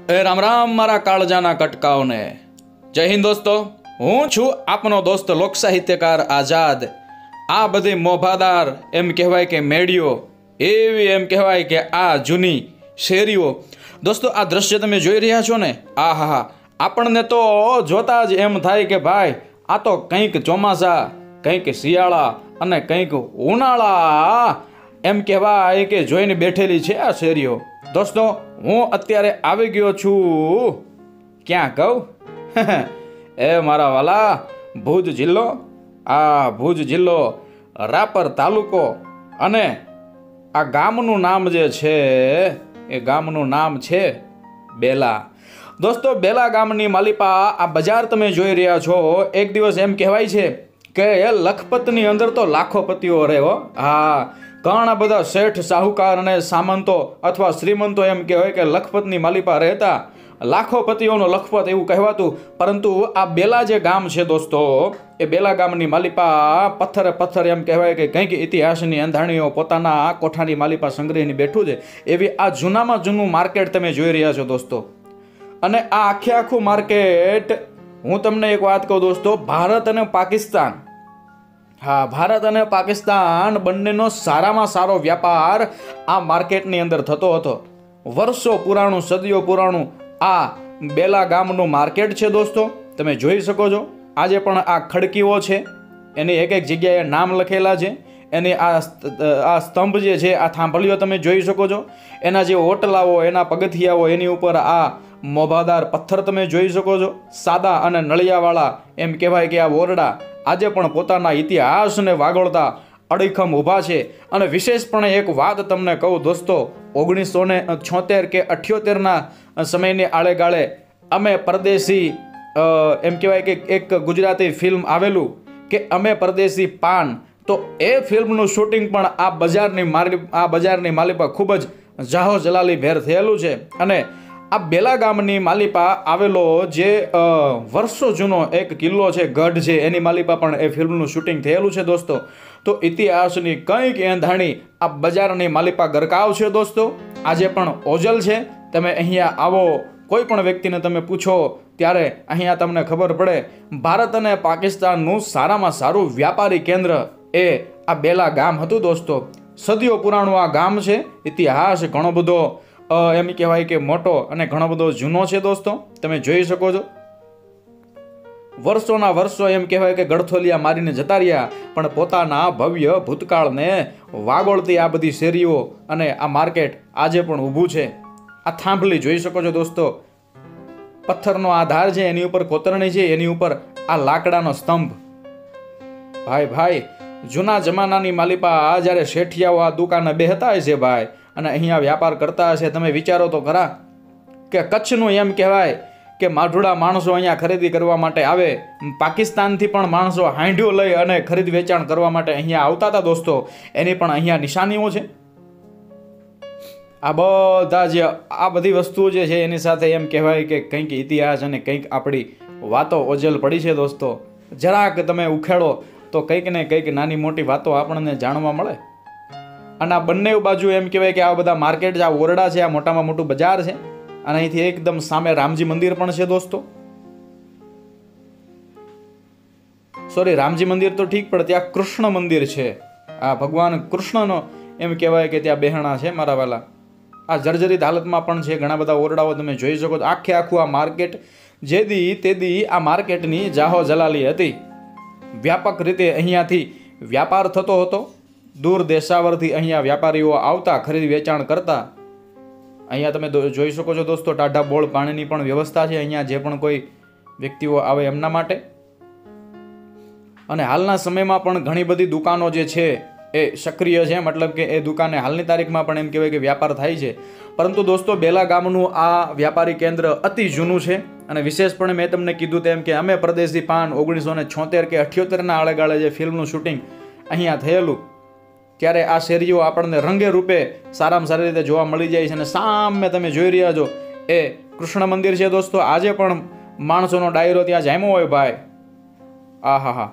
એ રામ રામ મારા કાળજાના કટકાઓને જય હિન્દ દોસ્તો। હું છું આપનો દોસ્ત લોક સાહિત્યકાર આઝાદ। આ બધી મોભાદાર એમ કહેવાય કે મેડીઓ એવી એમ કહેવાય કે આ જૂની શેરીઓ દોસ્તો, આ દ્રશ્ય તમે જોઈ રહ્યા છો ને, આ હા આપણને તો જોતા જ એમ થાય કે ભાઈ આ તો કંઈક ચોમાસા, કંઈક શિયાળા અને કંઈક ઉનાળા એમ કહેવાય કે જોઈને બેઠેલી છે આ શેરીઓ। દોસ્તો, હું અત્યારે આવી ગયો છું ક્યાં કહું એ મારા વાલા ભુજ જિલ્લો, આ ભુજ જિલ્લો, રાપર તાલુકો, અને આ ગામનું નામ જે છે એ ગામનું નામ છે બેલા। દોસ્તો, બેલા ગામની માલિપા આ બજાર તમે જોઈ રહ્યા છો। એક દિવસ એમ કહેવાય છે કે લખપતની અંદર તો લાખો પતિઓ રહે હો। હા, ઘણા બધા શેઠ, સાહુકાર અને સામંતો અથવા શ્રીમંતો એમ કહેવાય કે લખપતની માલિપા રહેતા। લાખો પતિઓનો લખપત એવું કહેવાતું, પરંતુ આ બેલા જે ગામ છે દોસ્તો, એ બેલા ગામની માલિપા પથ્થરે પથ્થર એમ કહેવાય કે કંઈક ઇતિહાસની અંધાણીઓ પોતાના કોઠાની માલિપા સંગ્રહીને બેઠું છે। એવી આ જૂનામાં જૂનું માર્કેટ તમે જોઈ રહ્યા છો દોસ્તો। અને આ આખે આખું માર્કેટ, હું તમને એક વાત કહું દોસ્તો, ભારત અને પાકિસ્તાન, હા, ભારત અને પાકિસ્તાન બંનેનો સારામાં સારો વ્યાપાર આ માર્કેટની અંદર થતો હતો। વર્ષો પુરાણું, સદીઓ પુરાણું આ બેલા ગામનું માર્કેટ છે દોસ્તો, તમે જોઈ શકો છો। આજે પણ આ ખડકીઓ છે, એની એક એક જગ્યાએ નામ લખેલા છે। એની આ સ્તંભ જે છે, આ થાંભલીઓ તમે જોઈ શકો છો। એના જે ઓટલાઓ, એના પગથિયાઓ, એની ઉપર આ મોભાદાર પથ્થર તમે જોઈ શકો છો। સાદા અને નળિયાવાળા એમ કહેવાય કે આ ઓરડા આજે પણ પોતાના ઇતિહાસને વાગોળતા અડીખમ ઊભા છે। અને વિશેષપણે એક વાત તમને કહું દોસ્તો, 1976 કે 78ના સમયની આળેગાળે અમે પરદેશી એમ કહેવાય કે એક ગુજરાતી ફિલ્મ આવેલું કે અમે પરદેશી પાન, તો એ ફિલ્મનું શૂટિંગ પણ આ બજારની માલિપા ખૂબ જ જાહો જલાલી ભેર થયેલું છે। અને આ બેલા ગામની માલિપા આવેલો જે વર્ષો જૂનો એક કિલ્લો છે, ગઢ છે, એની માલિપા પણ એ ફિલ્મનું શૂટિંગ થયેલું છે દોસ્તો। તો ઇતિહાસની કંઈક એંધાણી આ બજારની માલિપા ગરકાવ છે દોસ્તો। આજે પણ ઓજલ છે। તમે અહીંયા આવો, કોઈ પણ વ્યક્તિને તમે પૂછો ત્યારે અહીંયા તમને ખબર પડે, ભારત અને પાકિસ્તાનનું સારામાં સારું વ્યાપારી કેન્દ્ર એ આ બેલા ગામ હતું દોસ્તો। સદીઓ પુરાણું આ ગામ છે। ઇતિહાસ ઘણો બધો એમ કહેવાય કે મોટો અને ઘણો બધો જૂનો છે દોસ્તો, તમે જોઈ શકો છો। વર્ષોના વર્ષો એમ કહેવાય કે ગળથોલિયા મારીને જતા રહ્યા, પણ પોતાના ભવ્ય ભૂતકાળને વાગોળતી આ બધી શેરીઓ અને આ માર્કેટ આજે પણ ઊભું છે। આ થાંભલી જોઈ શકો છો દોસ્તો, પથ્થરનો આધાર છે, એની ઉપર કોતરણી છે, એની ઉપર આ લાકડાનો સ્તંભ। ભાઈ જૂના જમાનાની માલિપા જ્યારે શેઠિયાઓ આ દુકાને બેહતા હશે ભાઈ, અને અહીંયા વ્યાપાર કરતા હશે, તમે વિચારો તો ખરા કે કચ્છનું એમ કહેવાય કે માઢુડા માણસો અહીંયા ખરીદી કરવા માટે આવે। પાકિસ્તાનથી પણ માણસો હાંડ્યો લઈ અને ખરીદ વેચાણ કરવા માટે અહીંયા આવતા હતા દોસ્તો। એની પણ અહીંયા નિશાનીઓ છે। આ બધા જે આ બધી વસ્તુઓ જે છે એની સાથે એમ કહેવાય કે કંઈક ઇતિહાસ અને કંઈક આપણી વાતો ઓજલ પડી છે દોસ્તો। જરાક તમે ઉખેડો તો કંઈક ને કંઈક નાની મોટી વાતો આપણને જાણવા મળે। અને આ બંને બાજુ એમ કહેવાય કે આ બધા માર્કેટ છે, આ ઓરડા છે, આ મોટામાં મોટું બજાર છે। અને અહીંથી એકદમ સામે રામજી મંદિર પણ છે દોસ્તો। સોરી, રામજી મંદિર તો ઠીક, પણ ત્યાં કૃષ્ણ મંદિર છે। આ ભગવાન કૃષ્ણનો એમ કહેવાય કે ત્યાં બેહણા છે મારા વાલા। આ જર્જરિત હાલતમાં પણ છે, ઘણા બધા ઓરડાઓ તમે જોઈ શકો છો। આખે આખું આ માર્કેટ જેદી તેદી આ માર્કેટની જાહો જલાલી હતી। વ્યાપક રીતે અહીંયાથી વ્યાપાર થતો હતો। દૂર દેશાવરથી અહીંયા વ્યાપારીઓ આવતા, ખરીદ વેચાણ કરતા। અહીંયા તમે જોઈ શકો છો દોસ્તો, ટાઢા બોળ પાણીની પણ વ્યવસ્થા છે અહીંયા જે પણ કોઈ વ્યક્તિઓ આવે એમના માટે। અને હાલના સમયમાં પણ ઘણી બધી દુકાનો જે છે એ સક્રિય છે, મતલબ કે એ દુકાને હાલની તારીખમાં પણ એમ કહેવાય કે વ્યાપાર થાય છે। પરંતુ દોસ્તો, બેલા ગામનું આ વ્યાપારી કેન્દ્ર અતિ જૂનું છે। અને વિશેષપણે મેં તમને કીધું તેમ કે અમે પરદેશી પાન 1976 કે 78ના આળેગાળે જે ફિલ્મનું શૂટિંગ અહીંયા થયેલું, ત્યારે આ શેરીઓ આપણને રંગે રૂપે સારામાં સારી રીતે જોવા મળી જાય છે। અને સામે તમે જોઈ રહ્યા છો એ કૃષ્ણ મંદિર છે દોસ્તો। આજે પણ માણસોનો ડાયરો ત્યાં જામ્યો હોય ભાઈ। આ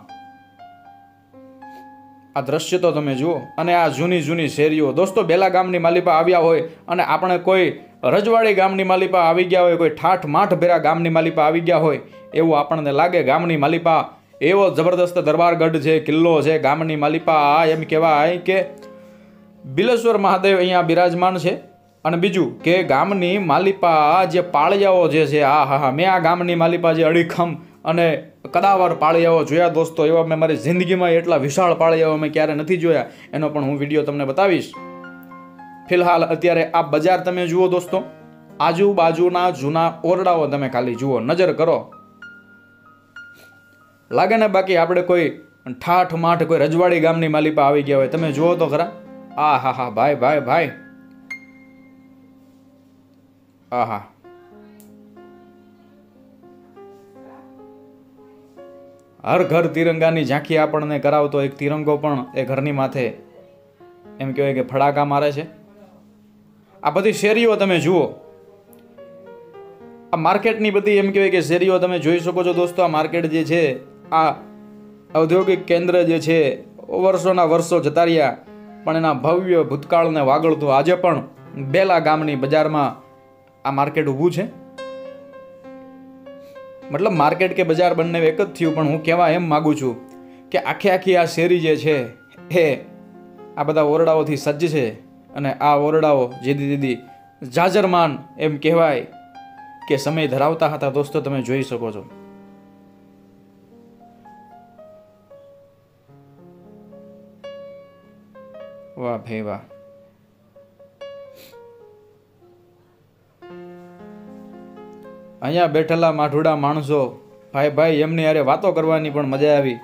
દ્રશ્ય તો તમે જુઓ। અને આ જૂની જૂની શેરીઓ દોસ્તો, બેલા ગામની માલિપા આવ્યા હોય અને આપણે કોઈ રજવાડી ગામની માલિપા આવી ગયા હોય, કોઈ ઠાઠ માઠ ભેરા ગામની માલિપા આવી ગયા હોય એવું આપણને લાગે. ગામની માલિપા એવો જબરદસ્ત દરબારગઢ છે, કિલ્લો છે ગામની માલિપા. એમ કહેવાય કે બિલેશ્વર મહાદેવ અહીંયા બિરાજમાન છે. અને બીજું કે ગામની માલિપા જે પાળિયાઓ જે છે, હા, મેં આ ગામની માલિપા જે અડીખમ અને કદાવર પાળિયાઓ જોયા દોસ્તો, એવા મેં મારી જિંદગીમાં એટલા વિશાળ પાળિયાઓ મેં ક્યારે નથી જોયા. એનો પણ હું વિડીયો તમને બતાવીશ. ફિલહાલ અત્યારે આ બજાર તમે જુઓ દોસ્તો, આજુબાજુના જૂના ઓરડાઓ તમે ખાલી જુઓ, નજર કરો. લાગે ને બાકી આપણે કોઈ ઠાઠ માઠ કોઈ રજવાડી ગામની માલિપા આવી ગયા હોય. તમે જુઓ તો ખરા. હા, ભાઈ. આહા, હર ઘર તિરંગાની ઝાંખી આપણને કરાવતો એક તિરંગો પણ એ ઘરની માથે એમ કહેવાય કે ફડાકા મારે છે. આ બધી શેરીઓ તમે જુઓ, આ માર્કેટની બધી એમ કહેવાય કે શેરીઓ તમે જોઈ શકો છો દોસ્તો. આ માર્કેટ જે છે, આ ઔદ્યોગિક કેન્દ્ર જે છે, વર્ષોના વર્ષો જતા રહ્યા પણ એના ભવ્ય ભૂતકાળને વાગળતું આજે પણ બેલા ગામની બજારમાં આ માર્કેટ ઊભું છે. મતલબ માર્કેટ કે બજાર બંને એક જ થયું, પણ હું કહેવા એમ માગું છું કે આખી આ શેરી જે છે એ આ બધા ઓરડાઓથી સજ્જ છે. અને આ ઓરડાઓ જેદી દીદી જાજરમાન એમ કહેવાય કે સમય ધરાવતા હતા દોસ્તો. તમે જોઈ શકો છો. વાહ ભાઈ વાહ. અહીંયા બેઠેલા માઠુડા માણસો, ભાઈ એમની હારે વાતો કરવાની પણ મજા આવી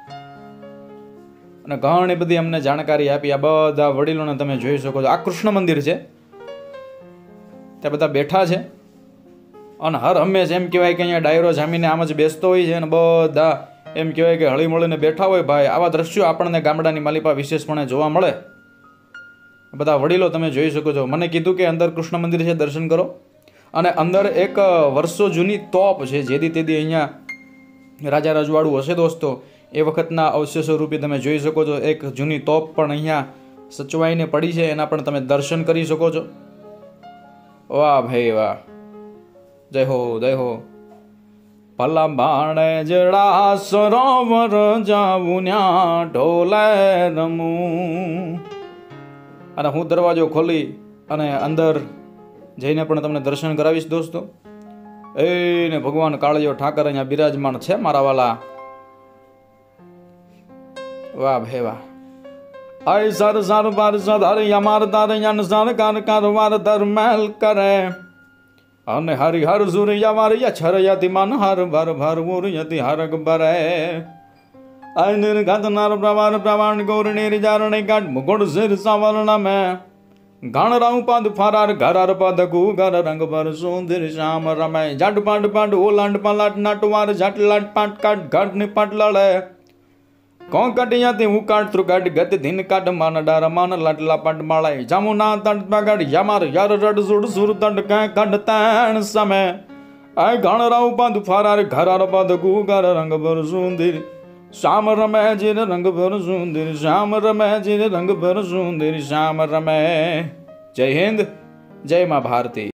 અને ઘણી બધી અમને જાણકારી આપી. આ બધા વડીલોને તમે જોઈ શકો છો. આ કૃષ્ણ મંદિર છે, ત્યાં બધા બેઠા છે અને હર હંમેશ એમ કહેવાય કે અહીંયા ડાયરો જામીને આમ જ બેસતો હોય છે અને બધા એમ કહેવાય કે હળી મળીને બેઠા હોય. ભાઈ આવા દ્રશ્યો આપણને ગામડાની માલિપા વિશેષપણે જોવા મળે. બધા વડીલો તમે જોઈ શકો છો. મને કીધું કે અંદર કૃષ્ણ મંદિર છે, દર્શન કરો. અને અંદર એક વર્ષો જૂની તોપ છે, જેથી તેથી અહીંયા રાજા રજવાડું હશે દોસ્તો એ વખતના અવશેષો રૂપે તમે જોઈ શકો છો. એક જૂની તોપ પણ અહીંયા સચવાઈને પડી છે, એના પણ તમે દર્શન કરી શકો છો. વાહ ભાઈ વાહ, જય હો. ભલા બાણે જડા સરોવર જાવું ન્યા ઢોલે રમું. અને હું દરવાજો ખોલી અને અંદર જઈને પણ તમને દર્શન કરાવીશ દોસ્તો. ને ભગવાન કાળિયો ઠાકર અહીંયા બિરાજમાન છે મારા વાલા. વાહ ભાઈ વાહ. આય સર બાર સધાર યમાર તાર યન સર કાર દર મહેલ કરે અને હરિ હર સુર યમાર યછર યતિ મન હર ભર ઉર યતિ હરગ બરે. આય નિર્ગત નર પ્રવાણ ગૌર નિર્જારણે ગાઢ મુગુડ સિર સવર્ણ મેં ગણરાઉ પદ ફરાર ઘરાર પદ ગુગર રંગ પર સુંદર શ્યામ રમે. જાટ પાંડ ઓલાંડ પલાટ નટવાર જાટ લાટ પાટ કાટ ઘટ ની પાટ લડે કોંકટિયાથી ઉકાટ ત્રુકાટ ગતિ ધીન કાટ માન ડાર માન લાટલા પાટ માળાય જામુના તટ પગાડ યમાર યર રડ સુડ સુર તટ ક કડ તાણ સમે. આય ગણરાઉ પદ ફરાર ઘરાર પદ ગુગર રંગ પર સુંદર શ્યામ રમે જીર રંગ ભર સુંદર શ્યામ રમે જીર રંગ ભર સુંદર શ્યામ રમે. જય હિન્દ, જય મા ભારતી.